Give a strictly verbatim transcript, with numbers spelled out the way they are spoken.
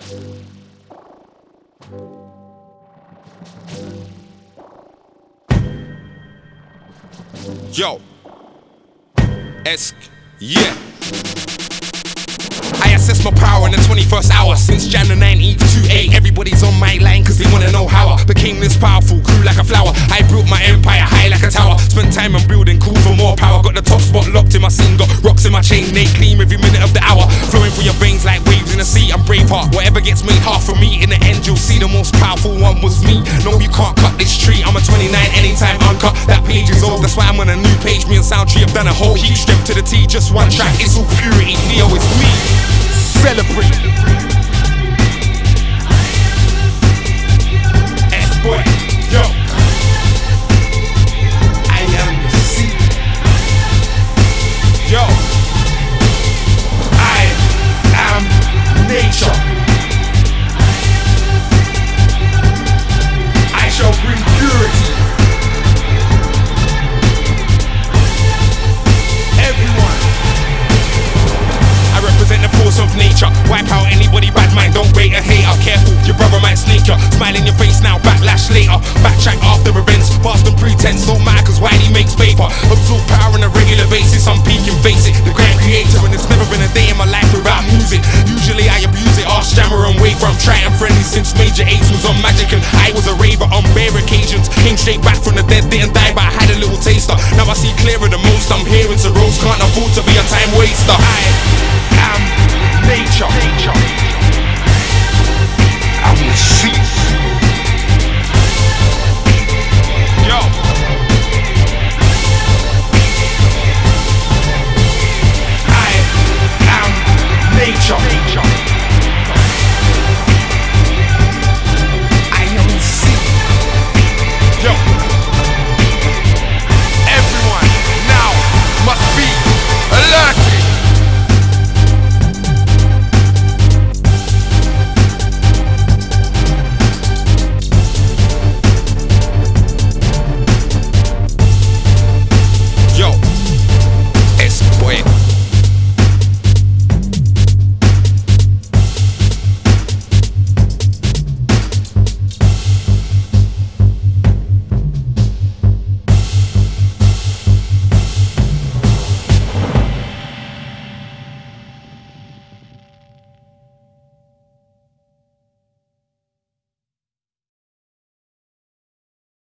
Yo, Esk, yeah. I assess my power in the twenty-first hour. Since Jan the nineteenth to eight, everybody's on my line cause they wanna know how I became this powerful, grew like a flower. I built my empire high like a tower. Spent time on building, cool for more power. Got the top spot locked in my scene, got rocks in my chain, they clean every minute of the hour. Flowing through your veins like waves in the sea. I'm Braveheart, whatever gets made hard for me. In the end you'll see the most powerful one was me. No, you can't cut this tree, I'm a twenty-nine anytime uncut. That page is old, that's why I'm on a new page. Me and Soundtree have done a whole heat. Strength to the T, just one track, it's all purity. Neo is me. Celebrate. S-boy, yo. I am the sea. Yo. I am nature. I shall bring purity. Everyone. I represent the force of nature. Wipe out anybody bad mind, don't rate a hater. Careful, your brother might snake ya. Smile in your face now, backlash later. Backtrack after events, past and pretense. Don't matter cause Whitey makes paper. Absorb power on a regular basis, I'm peaking basic. The grand creator, and it's never been a day in my life without music. Usually I abuse it, ask Jammer and Waver. I'm trying friendly since Major Eights was on Magic, and I was a raver on rare occasions. Came straight back from the dead, didn't die but I had a little taster. Now I see clearer the most, I'm hearing to roast. Can't afford to be a time waster. I